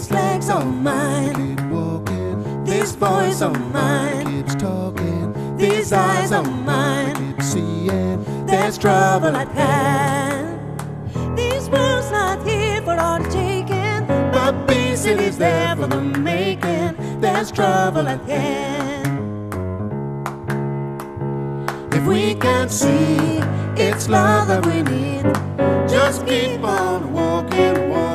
These legs are mine. Keep walking. These boys are mine. Keeps talking. These eyes are mine. Keep seeing. There's trouble at hand. This world's not here for all the taking, but peace it is there for the making. There's trouble at hand. If we can't see, it's love that we need. Just keep on walking, walking.